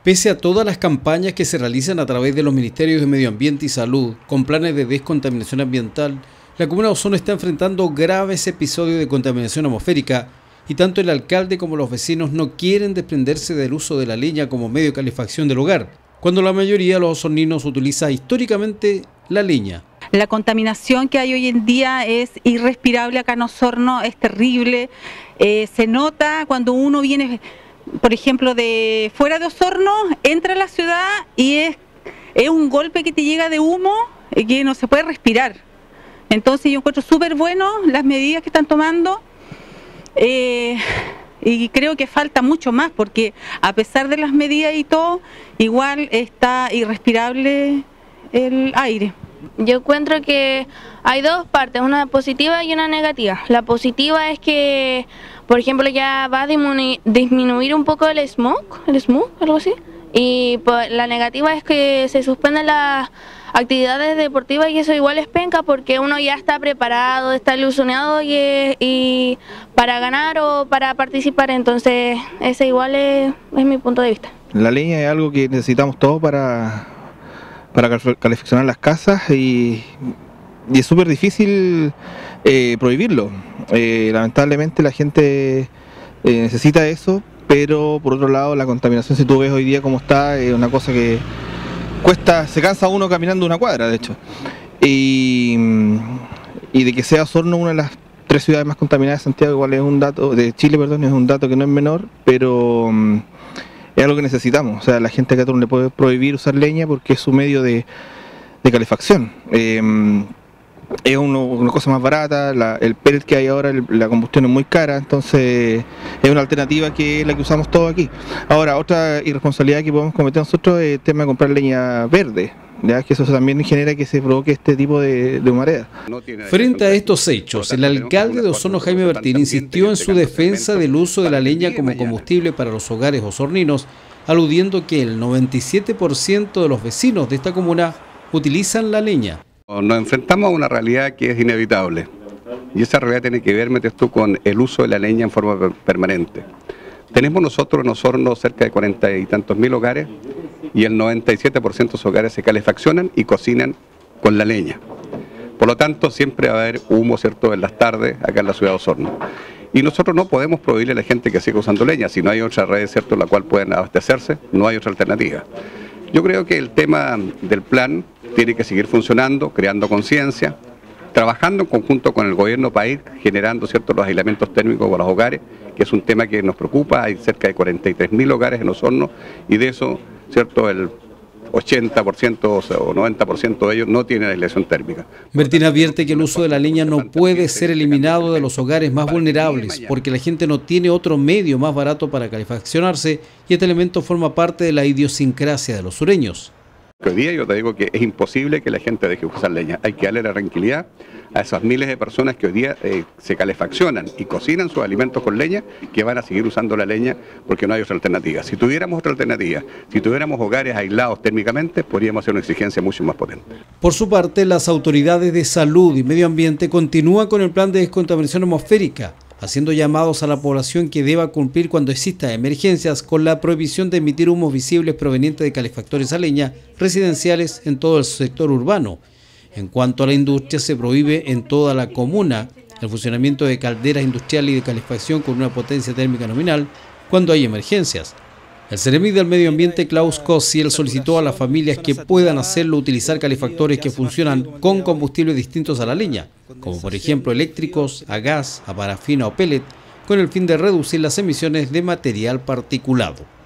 Pese a todas las campañas que se realizan a través de los Ministerios de Medio Ambiente y Salud, con planes de descontaminación ambiental, la comuna de Osorno está enfrentando graves episodios de contaminación atmosférica y tanto el alcalde como los vecinos no quieren desprenderse del uso de la leña como medio de calefacción del hogar, cuando la mayoría de los osorninos utiliza históricamente la leña. La contaminación que hay hoy en día es irrespirable acá en Osorno, es terrible, se nota cuando uno viene, por ejemplo, de fuera de Osorno, entra a la ciudad y es un golpe que te llega de humo que no se puede respirar. Entonces yo encuentro súper bueno las medidas que están tomando y creo que falta mucho más porque a pesar de las medidas y todo, igual está irrespirable el aire. Yo encuentro que hay dos partes, una positiva y una negativa. La positiva es que, por ejemplo, ya va a disminuir un poco el smog, algo así. Y pues, la negativa es que se suspenden las actividades deportivas y eso igual es penca porque uno ya está preparado, está ilusionado y para ganar o para participar, entonces ese igual es mi punto de vista. La leña es algo que necesitamos todos para calefaccionar las casas y es súper difícil prohibirlo. Lamentablemente la gente necesita eso, pero por otro lado la contaminación, si tú ves hoy día cómo está, es una cosa que cuesta, se cansa uno caminando una cuadra de hecho. Y de que sea Osorno una de las 3 ciudades más contaminadas de Santiago, igual es un dato, de Chile, perdón, es un dato que no es menor, pero es algo que necesitamos. O sea, la gente acá no le puede prohibir usar leña porque es su medio de calefacción. Es una cosa más barata, el pellet que hay ahora, la combustión es muy cara, entonces es una alternativa que es la que usamos todos aquí. Ahora, otra irresponsabilidad que podemos cometer nosotros es el tema de comprar leña verde, ya que eso también genera que se provoque este tipo de humareda. Frente a estos hechos, el alcalde de Osorno, Jaime Bertín, insistió en su defensa del uso de la leña como combustible para los hogares osorninos, aludiendo que el 97% de los vecinos de esta comuna utilizan la leña. Nos enfrentamos a una realidad que es inevitable y esa realidad tiene que ver, metes tú, con el uso de la leña en forma permanente. Tenemos nosotros en Osorno cerca de 40 y tantos mil hogares y el 97% de esos hogares se calefaccionan y cocinan con la leña. Por lo tanto, siempre va a haber humo, ¿cierto?, en las tardes acá en la ciudad de Osorno. Y nosotros no podemos prohibirle a la gente que siga usando leña, si no hay otra red, ¿cierto?, en la cual puedan abastecerse, no hay otra alternativa. Yo creo que el tema del plan tiene que seguir funcionando, creando conciencia, trabajando en conjunto con el gobierno para ir generando, ¿cierto?, los aislamientos térmicos para los hogares, que es un tema que nos preocupa. Hay cerca de 43.000 hogares en Osorno y de eso, ¿cierto?, el 80% o 90% de ellos no tienen aislación térmica. Bertín advierte que el uso de la leña no puede ser eliminado de los hogares más vulnerables porque la gente no tiene otro medio más barato para calefaccionarse y este elemento forma parte de la idiosincrasia de los sureños. Hoy día yo te digo que es imposible que la gente deje de usar leña. Hay que darle la tranquilidad a esas miles de personas que hoy día se calefaccionan y cocinan sus alimentos con leña, que van a seguir usando la leña porque no hay otra alternativa. Si tuviéramos otra alternativa, si tuviéramos hogares aislados térmicamente, podríamos hacer una exigencia mucho más potente. Por su parte, las autoridades de salud y medio ambiente continúan con el plan de descontaminación atmosférica, haciendo llamados a la población que deba cumplir cuando existan emergencias con la prohibición de emitir humos visibles provenientes de calefactores a leña residenciales en todo el sector urbano. En cuanto a la industria, se prohíbe en toda la comuna el funcionamiento de calderas industriales y de calefacción con una potencia térmica nominal cuando hay emergencias. El Seremi del Medio Ambiente, Klaus Kossiel, solicitó a las familias que puedan hacerlo utilizar calefactores que funcionan con combustibles distintos a la leña, como por ejemplo eléctricos, a gas, a parafina o pellet, con el fin de reducir las emisiones de material particulado.